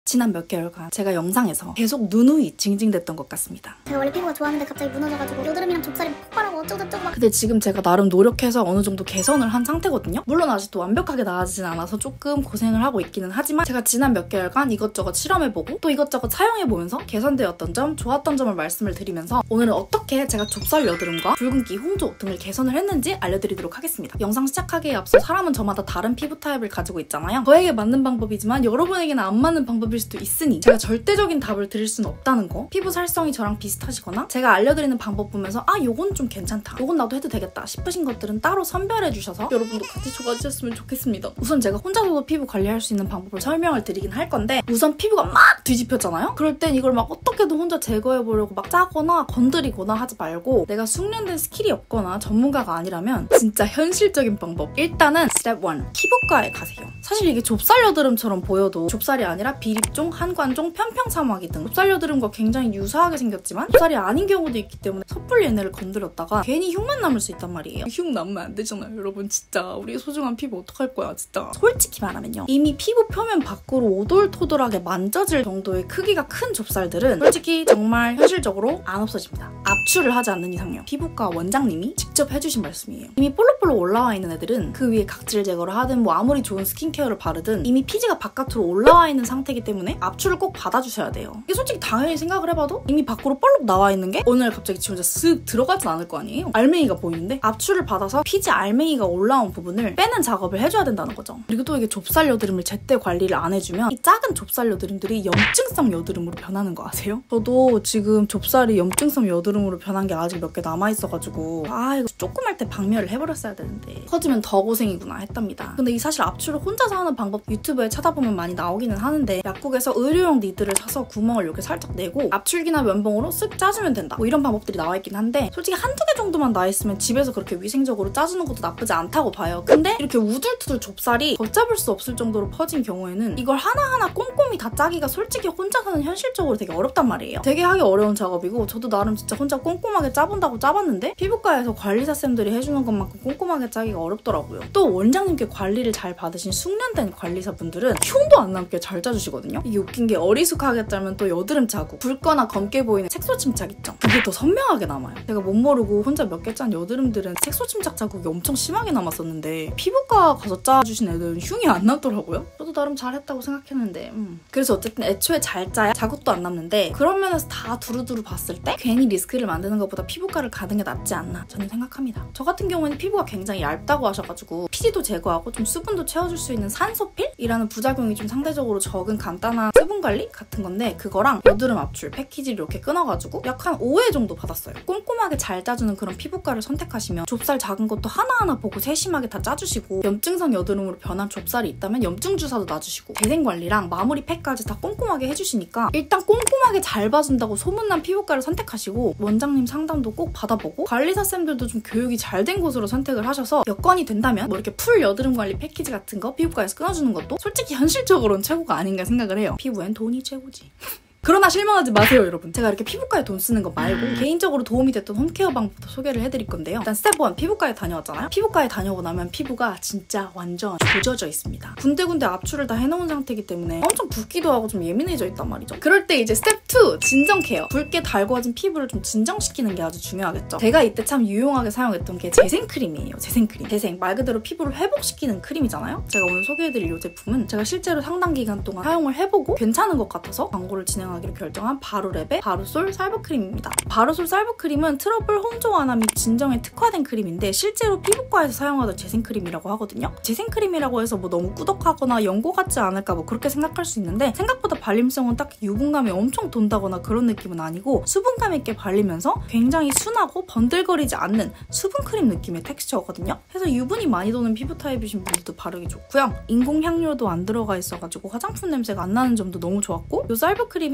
지난 몇 개월간 제가 영상에서 계속 누누이 징징댔던 것 같습니다. 제가 원래 피부가 좋았는데 갑자기 무너져가지고 여드름이랑 좁쌀이 폭발하고 어쩌고저쩌고 막. 근데 지금 제가 나름 노력해서 어느 정도 개선을 한 상태거든요. 물론 아직도 완벽하게 나아지진 않아서 조금 고생을 하고 있기는 하지만 제가 지난 몇 개월간 이것저것 실험해보고 또 이것저것 사용해보면서 개선되었던 점, 좋았던 점을 말씀을 드리면서 오늘은 어떻게 제가 좁쌀 여드름과 붉은기, 홍조 등을 개선을 했는지 알려드리도록 하겠습니다. 영상 시작하기에 앞서 사람은 저마다 다른 피부 타입을 가지고 있잖아요. 저에게 맞는 방법이지만 여러분에게는 안 맞는 방법일 수도 있으니 제가 절대적인 답을 드릴 수는 없다는 거. 피부 살성이 저랑 비슷하시거나 제가 알려드리는 방법 보면서 아 요건 좀 괜찮다, 요건 나도 해도 되겠다 싶으신 것들은 따로 선별해주셔서 여러분도 같이 좋아지셨으면 좋겠습니다. 우선 제가 혼자서도 피부 관리할 수 있는 방법을 설명을 드리긴 할 건데 우선 피부가 막 뒤집혔잖아요? 그럴 땐 이걸 막 어떻게든 혼자 제거해보려고 막 짜거나 건드리거나 하지 말고 내가 숙련된 스킬이 없거나 전문가가 아니라면 진짜 현실적인 방법. 일단은 스텝 1. 피부과에 가세요. 사실 이게 좁쌀 여드름처럼 보여도 좁쌀이 아니라 비립종, 한관종, 편평사마귀 등 좁쌀 여드름과 굉장히 유사하게 생겼지만 좁쌀이 아닌 경우도 있기 때문에 섣불리 얘네를 건드렸다가 괜히 흉만 남을 수 있단 말이에요. 흉 남으면 안 되잖아요 여러분. 진짜 우리 소중한 피부 어떡할 거야 진짜. 솔직히 말하면요, 이미 피부 표면 밖으로 오돌토돌하게 만져질 정도의 크기가 큰 좁쌀들은 솔직히 정말 현실적으로 안 없어집니다. 압출을 하지 않는 이상요. 피부과 원장님이 직접 해주신 말씀이에요. 이미 볼록볼록 올라와 있는 애들은 그 위에 각질 제거를 하든 뭐 아무리 좋은 스킨케어를 바르든 이미 피지가 바깥으로 올라와 있는 상태이기 때문에 압출을 꼭 받아주셔야 돼요. 이게 솔직히 당연히 생각을 해봐도 이미 밖으로 볼록 나와 있는 게 오늘 갑자기 지 혼자 쓱 들어가진 않을 거 아니에요? 알맹이가 보이는데 압출을 받아서 피지 알맹이가 올라온 부분을 빼는 작업을 해줘야 된다는 거죠. 그리고 또 이게 좁쌀 여드름을 제때 관리를 안 해주면 이 작은 좁쌀 여드름들이 염증성 여드름으로 변하는 거 아세요? 저도 지금 좁쌀이 염증성 여드름으로 변한 게 아직 몇 개 남아있어가지고 아 이거 조금 할 때 박멸을 해버렸어야 되는데 커지면 더 고생이구나 했답니다. 근데 이 사실 압출을 혼자서 하는 방법 유튜브에 찾아보면 많이 나오기는 하는데 약국에서 의료용 니드를 사서 구멍을 이렇게 살짝 내고 압출기나 면봉으로 쓱 짜주면 된다 뭐 이런 방법들이 나와있긴 한데 솔직히 한두 개 정도만 나있으면 집에서 그렇게 위생적으로 짜주는 것도 나쁘지 않다고 봐요. 근데 이렇게 우둘투둘 좁쌀이 걷잡을 수 없을 정도로 퍼진 경우에는 이걸 하나하나 꼼꼼히 다 짜기가 솔직히 혼자서는 현실적으로 되게 어렵단 말이에요. 되게 하기 어려운 작업이고 저도 나름 진짜 혼자 꼼꼼하게 짜본다고 짜봤는데 피부과에서 관리사쌤들이 해주는 것만큼 꼼꼼하게 짜기가 어렵더라고요. 또 원장님께 관리를 잘 받으신 숙련된 관리사분들은 흉도 안 남게 잘 짜주시거든요. 이게 웃긴 게 어리숙하게 짜면 또 여드름 자국, 붉거나 검게 보이는 색소 침착 있죠? 그게 더 선명하게 남아요. 제가 못 모르고 혼자 몇 개 짠 여드름들은 색소 침착 자국이 엄청 심하게 남았었는데 피부과 가서 짜주신 애들은 흉이 안 나더라고요. 저도 나름 잘했다고 생각했는데 그래서 어쨌든 애초에 잘 짜야 자국도 안 남는데 그런 면에서 다 두루두루 봤을 때 괜히 리스크를 만드는 것보다 피부과를 가는 게 낫지 않나 저는 생각합니다. 저 같은 경우에는 피부가 굉장히 얇다고 하셔가지고 피지도 제거하고 좀 수분도 채워줄 수 있는 산소필이라는 부작용이 좀 상대적으로 적은 간단한 수분 관리 같은 건데 그거랑 여드름 압출 패키지를 이렇게 끊어가지고 약 한 5회 정도 받았어요. 꼼꼼하게 잘 짜주는 그런 피부과를 선택하시면 좁쌀 작은 것도 하나하나 보고 세심하게 다 짜주시고 염증성 여드름으로 변한 좁쌀이 있다면 염증 주사도 놔주시고 재생 관리랑 마무리 팩까지 다 꼼꼼하게 해주시니까 일단 꼼꼼하게 잘 봐준다고 소문난 피부과를 선택하시고 원장님 상담도 꼭 받아보고 관리사쌤들도 좀 교육이 잘 된 곳으로 선택을 하셔서 여건이 된다면 뭐 이렇게 풀 여드름 관리 패키지 같은 거 피부과에서 끊어주는 것도 솔직히 현실적으로는 최고가 아닌가 생각을 해요. 피부엔 돈이 최고지. 그러나 실망하지 마세요 여러분. 제가 이렇게 피부과에 돈 쓰는 거 말고 개인적으로 도움이 됐던 홈케어 방법도 소개를 해드릴 건데요. 일단 스텝 1 피부과에 다녀왔잖아요. 피부과에 다녀오고 나면 피부가 진짜 완전 조져져 있습니다. 군데군데 압출을 다 해놓은 상태이기 때문에 엄청 붓기도 하고 좀 예민해져 있단 말이죠. 그럴 때 이제 스텝 2 진정 케어. 붉게 달궈진 피부를 좀 진정시키는 게 아주 중요하겠죠. 제가 이때 참 유용하게 사용했던 게 재생크림이에요. 재생크림. 재생 말 그대로 피부를 회복시키는 크림이잖아요. 제가 오늘 소개해드릴 이 제품은 제가 실제로 상당 기간 동안 사용을 해보고 괜찮은 것 같아서 광고를 진행하기로 결정한 바로랩의 바로솔 살브크림입니다. 바로솔 살브크림은 트러블 홍조 완화 및 진정에 특화된 크림인데 실제로 피부과에서 사용하던 재생크림이라고 하거든요. 재생크림이라고 해서 뭐 너무 꾸덕하거나 연고 같지 않을까 뭐 그렇게 생각할 수 있는데 생각보다 발림성은 딱히 유분감이 엄청 돈다거나 그런 느낌은 아니고 수분감 있게 발리면서 굉장히 순하고 번들거리지 않는 수분크림 느낌의 텍스처거든요. 그래서 유분이 많이 도는 피부 타입이신 분들도 바르기 좋고요. 인공 향료도 안 들어가 있어가지고 화장품 냄새가 안 나는 점도 너무 좋았고 이 살브크림이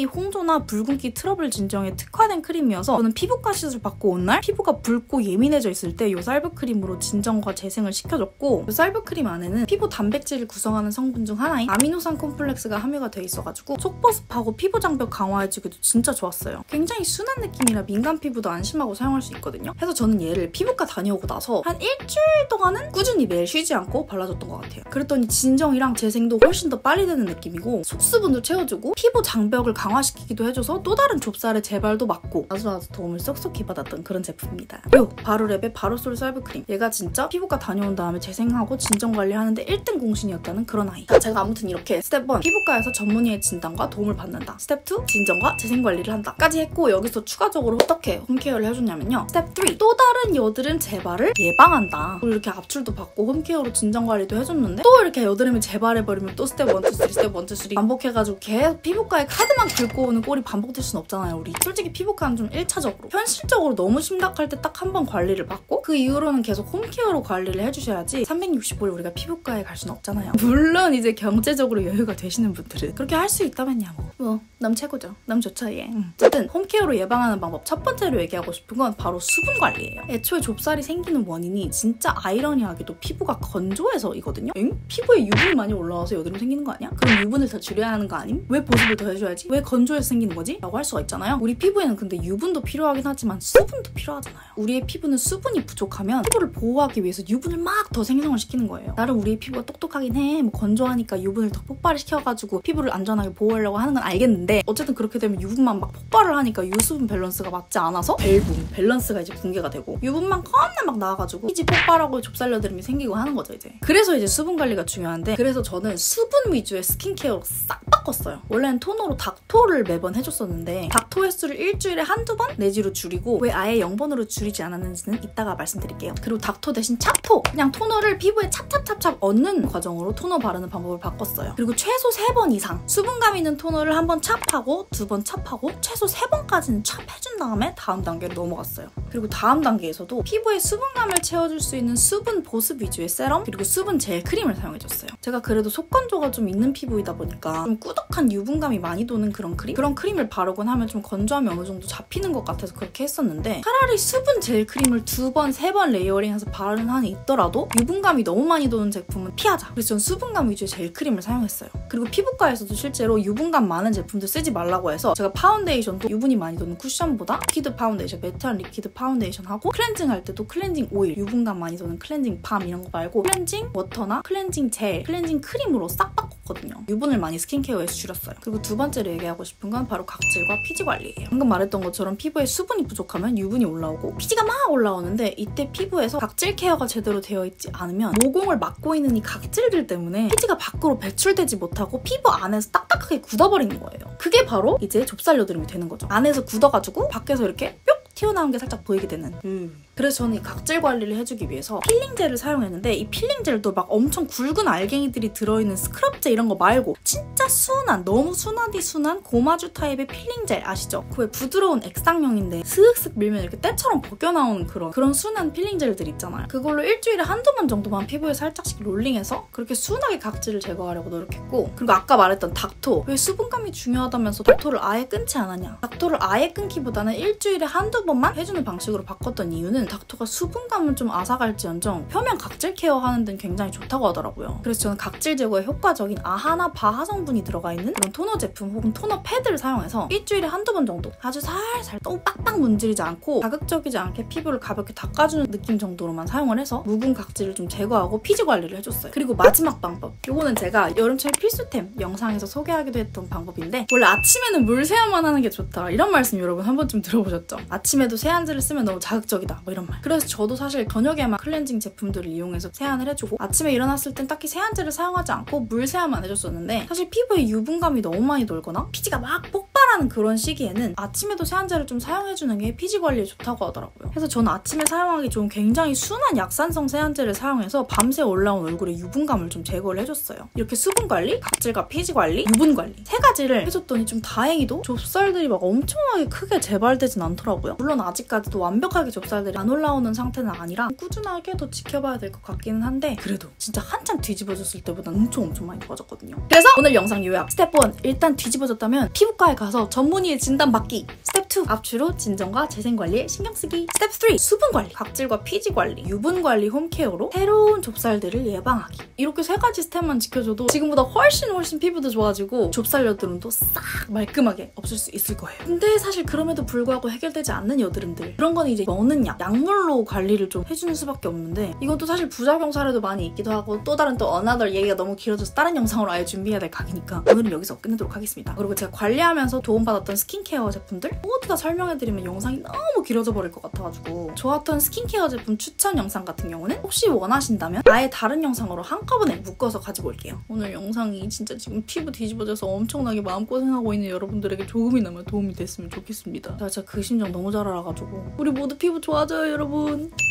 크림이 홍조나 붉은기 트러블 진정에 특화된 크림이어서 저는 피부과 시술 받고 온 날 피부가 붉고 예민해져 있을 때 이 쌀브 크림으로 진정과 재생을 시켜줬고, 이 쌀브 크림 안에는 피부 단백질을 구성하는 성분 중 하나인 아미노산 콤플렉스가 함유가 돼 있어가지고 속보습하고 피부 장벽 강화해주기도 진짜 좋았어요. 굉장히 순한 느낌이라 민감 피부도 안심하고 사용할 수 있거든요. 그래서 저는 얘를 피부과 다녀오고 나서 한 일주일 동안은 꾸준히 매일 쉬지 않고 발라줬던 것 같아요. 그랬더니 진정이랑 재생도 훨씬 더 빨리 되는 느낌이고 속수분도 채워주고 피부 장벽을 강화시키기도 해줘서 또 다른 좁쌀의 재발도 막고 아주 도움을 쏙쏙히 받았던 그런 제품입니다. 요 바로랩의 바로솔 쌀브 크림, 얘가 진짜 피부과 다녀온 다음에 재생하고 진정 관리하는데 1등 공신이었다는 그런 아이. 제가 아무튼 이렇게 스텝 1 피부과에서 전문의의 진단과 도움을 받는다, 스텝 2 진정과 재생 관리를 한다 까지 했고, 여기서 추가적으로 어떻게 홈케어를 해줬냐면요, 스텝 3 또 다른 여드름 재발을 예방한다. 그리고 이렇게 압출도 받고 홈케어로 진정 관리도 해줬는데 또 이렇게 여드름이 재발해버리면 또 스텝 1, 2, 3 스텝 1, 2, 3 반복해가지고 계속 피부과에 카드만 긁고 오는 꼴이 반복될 순 없잖아요. 우리 솔직히 피부과는 좀 1차적으로 현실적으로 너무 심각할 때 딱 한 번 관리를 받고 그 이후로는 계속 홈케어로 관리를 해주셔야지 365일 우리가 피부과에 갈 수는 없잖아요. 물론 이제 경제적으로 여유가 되시는 분들은 그렇게 할 수 있다면야 남 최고죠. 남 좋죠 얘. 어쨌든 홈케어로 예방하는 방법 첫 번째로 얘기하고 싶은 건 바로 수분 관리예요. 애초에 좁쌀이 생기는 원인이 진짜 아이러니하게도 피부가 건조해서이거든요. 피부에 유분이 많이 올라와서 여드름 생기는 거 아니야? 그럼 유분을 더 줄여야 하는 거 아님? 왜 보습을 더 해줘야지? 왜 건조해서 생기는 거지? 라고 할 수가 있잖아요. 우리 피부에는 근데 유분도 필요하긴 하지만 수분도 필요하잖아요. 우리의 피부는 수분이 부족하면 피부를 보호하기 위해서 유분을 막 더 생성을 시키는 거예요. 나름 우리의 피부가 똑똑하긴 해. 건조하니까 유분을 더 폭발을 시켜가지고 피부를 안전하게 보호하려고 하는 건 알겠는데, 어쨌든 그렇게 되면 유분만 막 폭발을 하니까 유수분 밸런스가 맞지 않아서 밸런스가 이제 붕괴가 되고 유분만 겁나 막 나와가지고 피지 폭발하고 좁쌀 여드름이 생기고 하는 거죠 이제. 그래서 이제 수분 관리가 중요한데, 그래서 저는 수분 위주의 스킨케어로 싹 바꿨어요. 원래는 토너로 닥토를 매번 해줬었는데 닥토 횟수를 일주일에 한두 번 내지로 줄이고, 왜 아예 0번으로 줄이지 않았는지는 이따가 말씀드릴게요. 그리고 닥토 대신 찹토, 그냥 토너를 피부에 찹찹찹찹 얹는 과정으로 토너 바르는 방법을 바꿨어요. 그리고 최소 3번 이상 수분감 있는 토너를 한 번 찹하고 2번 찹하고 최소 3번까지는 찹 해준 다음에 다음 단계로 넘어갔어요. 그리고 다음 단계에서도 피부에 수분감을 채워줄 수 있는 수분 보습 위주의 세럼 그리고 수분 젤 크림을 사용해줬어요. 제가 그래도 속건조가 좀 있는 피부이다 보니까 좀 꾸덕한 유분감이 많이 도는 그런 크림을 바르곤 하면 좀 건조함이 어느 정도 잡히는 것 같아서 그렇게 했었는데, 차라리 수분 젤 크림을 2번, 3번 레이어링해서 바르는 한이 있더라도 유분감이 너무 많이 도는 제품은 피하자. 그래서 전 수분감 위주의 젤 크림을 사용했어요. 그리고 피부과에서도 실제로 유분감 많은 제품들 쓰지 말라고 해서 제가 파운데이션도 유분이 많이 도는 쿠션보다 리퀴드 파운데이션, 매트한 리퀴드 파운데이션 하고, 클렌징 할 때도 클렌징 오일, 유분감 많이 도는 클렌징 밤 이런 거 말고 클렌징 워터나 클렌징 젤, 클렌징 크림으로 싹 바꿨거든요. 유분을 많이 스킨케어에서 줄였어요. 그리고 두 번째로 얘기하고 싶은 건 바로 각질과 피지 관리예요. 방금 말했던 것처럼 피부에 수분이 부족하면 유분이 올라오고 피지가 막 올라오는데, 이때 피부에서 각질 케어가 제대로 되어 있지 않으면 모공을 막고 있는 이 각질들 때문에 피지가 밖으로 배출되지 못하고 피부 안에서 딱딱하게 굳어버리는 거예요. 그게 바로 이제 좁쌀 여드름이 되는 거죠. 안에서 굳어가지고 밖에서 이렇게 뿅 튀어나온 게 살짝 보이게 되는. 그래서 저는 이 각질 관리를 해주기 위해서 필링 젤을 사용했는데, 이 필링 젤도 막 엄청 굵은 알갱이들이 들어있는 스크럽젤 이런 거 말고 진짜 순한, 너무 순하디 순한 고마주 타입의 필링 젤 아시죠? 그 왜 부드러운 액상형인데 슥슥 밀면 이렇게 때처럼 벗겨나오는 그런 순한 필링 젤들 있잖아요. 그걸로 일주일에 한두 번 정도만 피부에 살짝씩 롤링해서 그렇게 순하게 각질을 제거하려고 노력했고, 그리고 아까 말했던 닥토, 왜 수분감이 중요하다면서 닥토를 아예 끊지 않았냐? 닥토를 아예 끊기보다는 일주일에 한두 번만 해주는 방식으로 바꿨던 이유는 닥토가 수분감은 좀 앗아갈지언정 표면 각질 케어하는 데는 굉장히 좋다고 하더라고요. 그래서 저는 각질 제거에 효과적인 아하나 바하 성분이 들어가 있는 그런 토너 제품 혹은 토너 패드를 사용해서 일주일에 한두 번 정도 아주 살살 너무 빡빡 문지르지 않고 자극적이지 않게 피부를 가볍게 닦아주는 느낌 정도로만 사용을 해서 묵은 각질을 좀 제거하고 피지 관리를 해줬어요. 그리고 마지막 방법, 이거는 제가 여름철 필수템 영상에서 소개하기도 했던 방법인데, 원래 아침에는 물 세안만 하는 게 좋다 이런 말씀 여러분 한 번쯤 들어보셨죠? 아침에도 세안제를 쓰면 너무 자극적이다 뭐 이런 말. 그래서 저도 사실 저녁에만 클렌징 제품들을 이용해서 세안을 해주고, 아침에 일어났을 땐 딱히 세안제를 사용하지 않고 물 세안만 해줬었는데, 사실 피부에 유분감이 너무 많이 돌거나 피지가 막 폭발하는 그런 시기에는 아침에도 세안제를 좀 사용해주는 게 피지 관리에 좋다고 하더라고요. 그래서 저는 아침에 사용하기 좋은 굉장히 순한 약산성 세안제를 사용해서 밤새 올라온 얼굴에 유분감을 좀 제거를 해줬어요. 이렇게 수분 관리, 각질과 피지 관리, 유분 관리 세 가지를 해줬더니 좀 다행히도 좁쌀들이 막 엄청나게 크게 재발되진 않더라고요. 물론 아직까지도 완벽하게 좁쌀들이 안 올라오는 상태는 아니라 꾸준하게 더 지켜봐야 될 것 같기는 한데, 그래도 진짜 한참 뒤집어졌을 때보다는 엄청 많이 좋아졌거든요. 그래서 오늘 영상 요약 스텝 1, 일단 뒤집어졌다면 피부과에 가서 그래서 전문의의 진단 받기. 스텝 2. 압추로 진정과 재생 관리에 신경 쓰기. 스텝 3. 수분 관리, 각질과 피지 관리, 유분 관리, 홈케어로 새로운 좁쌀들을 예방하기. 이렇게 3가지 스텝만 지켜줘도 지금보다 훨씬 피부도 좋아지고 좁쌀 여드름도 싹 말끔하게 없을 수 있을 거예요. 근데 사실 그럼에도 불구하고 해결되지 않는 여드름들, 그런 건 이제 먹는 약물로 관리를 좀 해주는 수밖에 없는데, 이것도 사실 부작용 사례도 많이 있기도 하고 또 다른 another 얘기가 너무 길어져서 다른 영상으로 아예 준비해야 될 각이니까 오늘은 여기서 끝내도록 하겠습니다. 그리고 제가 관리하면서 도움받았던 스킨케어 제품들 모두 다 설명해드리면 영상이 너무 길어져 버릴 것 같아가지고 좋았던 스킨케어 제품 추천 영상 같은 경우는 혹시 원하신다면 아예 다른 영상으로 한꺼번에 묶어서 가지고 올게요. 오늘 영상이 진짜 지금 피부 뒤집어져서 엄청나게 마음고생하고 있는 여러분들에게 조금이나마 도움이 됐으면 좋겠습니다. 나 진짜 그 심정 너무 잘 알아가지고 우리 모두 피부 좋아져요, 여러분.